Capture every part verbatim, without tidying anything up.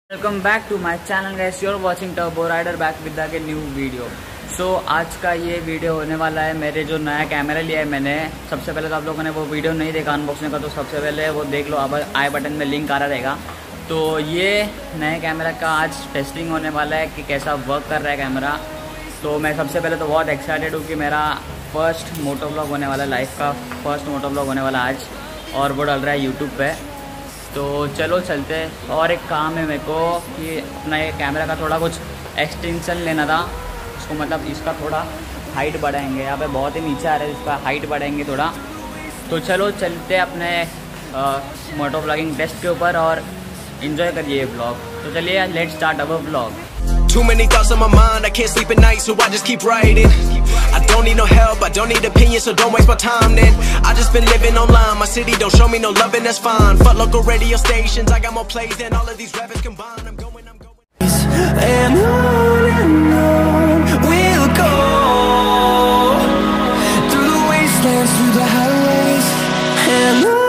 Welcome back to my channel guys, you are watching Turbo Rider back with the new video. So आज का ये video होने वाला है मेरे जो नया कैमरा लिया है मैंने। सबसे पहले तो आप लोगों ने वो वीडियो नहीं देखा अनबॉक्सिंग का, तो सबसे पहले वो देख लो, अब आई बटन में लिंक आ रहा रहेगा। तो ये नए कैमरा का आज टेस्टिंग होने वाला है कि कैसा वर्क कर रहा है कैमरा। तो मैं सबसे पहले तो बहुत एक्साइटेड हूँ कि मेरा फर्स्ट मोटो व्लॉग होने वाला है, लाइफ का फर्स्ट मोटो व्लॉग होने वाला आज, और वो डल रहा है यूट्यूब पे। तो चलो चलते हैं। और एक काम है मेरे को कि अपना ये कैमरा का थोड़ा कुछ एक्सटेंशन लेना था, उसको मतलब इसका थोड़ा हाइट बढ़ाएंगे। यहाँ पे बहुत ही नीचे आ रहा है, इसका हाइट बढ़ाएंगे थोड़ा। तो चलो चलते हैं अपने मोटो व्लॉगिंग टेस्ट के ऊपर और इन्जॉय करिए ये व्लॉग। तो चलिए let's start our vlog. Too many thoughts on my mind, I can't sleep at night, so I just keep writing. I don't need no help, I don't need opinions, so don't waste my time then. I just been living online, my city don't show me no love and that's fine. Fuck local radio stations, I got more plays than all of these rappers combined. I'm going, I'm going. And on and on we'll go, through the wastelands, through the highways, and on.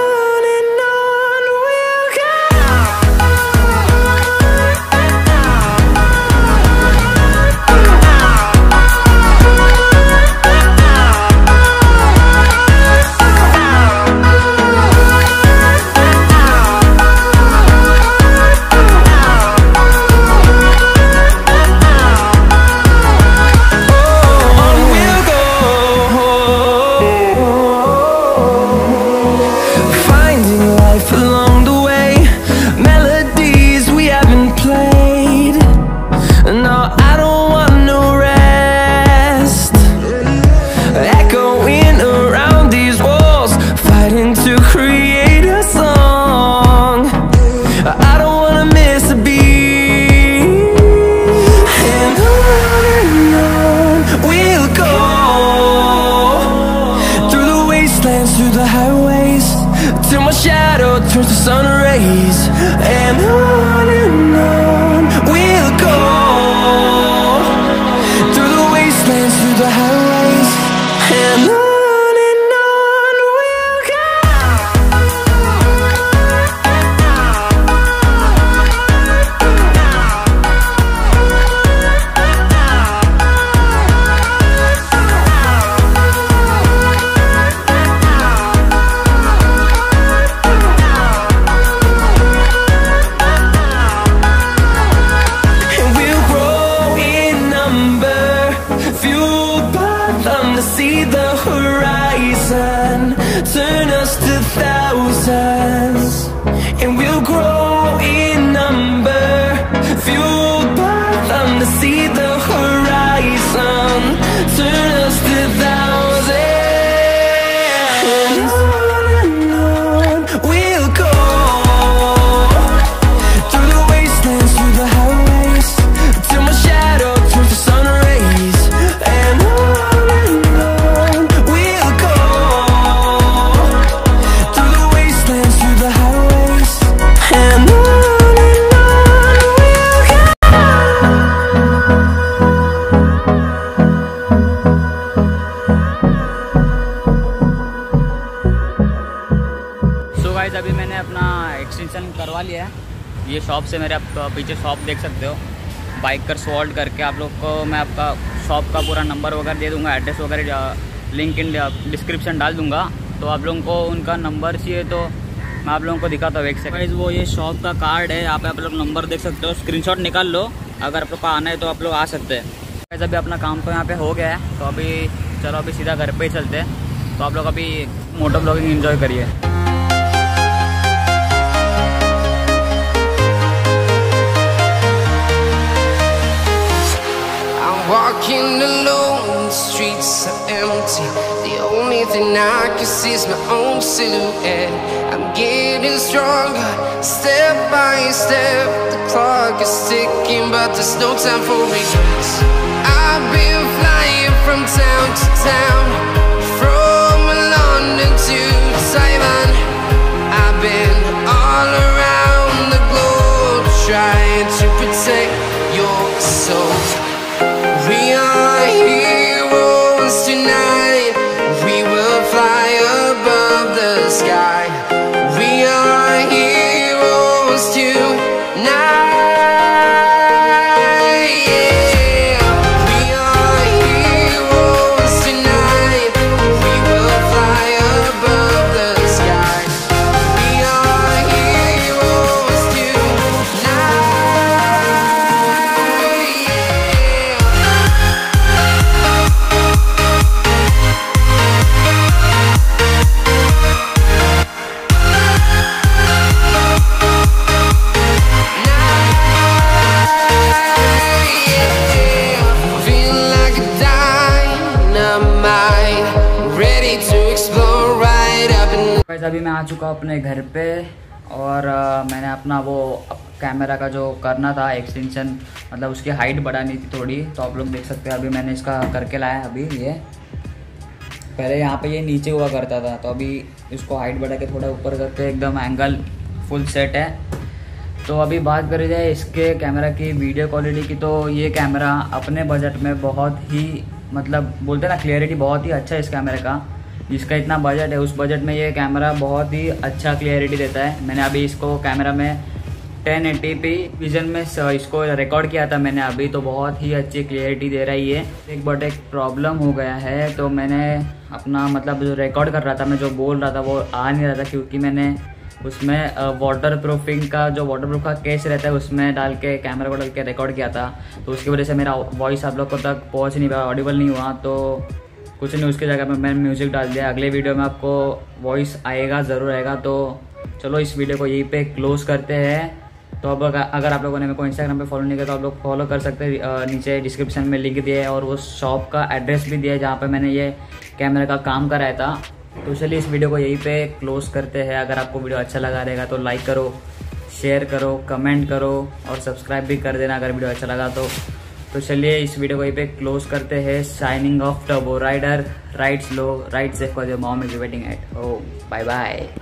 Through the highways, till my shadow turns to sun rays, and on and on we'll go, through the wastelands, through the highways, and on. See the horizon, turn us to thousands, and we'll grow in number, fueled by them to see the horizon, turn us to thousands, and on and on we'll go, through the wastelands, through the highways, till my shadow turns to sun rays, and on. अभी मैंने अपना extension करवा लिया है। ये shop से मेरे आप पीछे शॉप देख सकते हो, बाइकर स्वॉल्ट करके। आप लोग को मैं आपका शॉप का पूरा नंबर वगैरह दे दूंगा, एड्रेस वगैरह लिंक इन डिस्क्रिप्शन डाल दूंगा। तो आप लोगों को उनका नंबर चाहिए तो मैं आप लोगों को दिखाता हूँ एक सेकंड। वो ये शॉप का कार्ड है, यहाँ पे आप लोग नंबर देख सकते हो, स्क्रीनशॉट निकाल लो। अगर आप लोग को आना है तो आप लोग आ सकते हैं। अभी अपना काम तो यहाँ पे हो गया है, तो अभी चलो अभी सीधा घर पे ही चलते हैं। तो आप लोग अभी मोटो ब्लॉगिंग एंजॉय करिए। Walking alone, the streets are empty. The only thing I can see is my own silhouette. I'm getting stronger, step by step. The clock is ticking, but there's no time for regrets. I've been flying from town to town, from London to Taiwan. I've been all around the globe, trying to protect your soul. We are heroes tonight, we will fly above the sky. We are heroes tonight. Guys अभी मैं आ चुका हूँ अपने घर पे और आ, मैंने अपना वो कैमरा का जो करना था एक्सटेंशन, मतलब उसकी हाइट बढ़ानी थी थोड़ी, तो आप लोग देख सकते हैं अभी मैंने इसका करके लाया। अभी ये पहले यहाँ पे ये नीचे हुआ करता था, तो अभी इसको हाइट बढ़ा के थोड़ा ऊपर करके एकदम एंगल फुल सेट है। तो अभी बात करी जाए इसके कैमरा की वीडियो क्वालिटी की, तो ये कैमरा अपने बजट में बहुत ही, मतलब बोलते हैं ना क्लियरिटी बहुत ही अच्छा है इस कैमरे का। जिसका इतना बजट है उस बजट में ये कैमरा बहुत ही अच्छा क्लियरिटी देता है। मैंने अभी इसको कैमरा में टेन एटी पी विजन में इसको रिकॉर्ड किया था मैंने अभी, तो बहुत ही अच्छी क्लियरिटी दे रही है। एक बट एक प्रॉब्लम हो गया है, तो मैंने अपना मतलब जो रिकॉर्ड कर रहा था, मैं जो बोल रहा था वो आ नहीं रहा था, क्योंकि मैंने उसमें वाटर प्रूफिंग का जो वाटर प्रूफ का केस रहता है उसमें डाल के कैमरा को डाल के रिकॉर्ड किया था, तो उसकी वजह से मेरा वॉइस आप लोग को तक पहुंच नहीं पाया, ऑडिबल नहीं हुआ। तो कुछ नहीं, उसकी जगह में मैंने म्यूज़िक डाल दिया। अगले वीडियो में आपको वॉइस आएगा, ज़रूर आएगा। तो चलो इस वीडियो को यहीं पे क्लोज करते हैं। तो अब अगर आप लोगों ने मेरे को इंस्टाग्राम पे फॉलो नहीं किया तो आप लोग फॉलो कर सकते हैं, नीचे डिस्क्रिप्शन में लिंक दिया है और वो शॉप का एड्रेस भी दिया है जहाँ पे मैंने ये कैमरे का काम कराया था। तो चलिए इस वीडियो को यहीं पे क्लोज करते हैं। अगर आपको वीडियो अच्छा लगा रहेगा तो लाइक करो, शेयर करो, कमेंट करो और सब्सक्राइब भी कर देना अगर वीडियो अच्छा लगा तो। तो चलिए इस वीडियो को यहीं पे क्लोज करते हैं। Signing off Turbo Rider, ride slow, ride safe, your mom is waiting at home. Bye bye.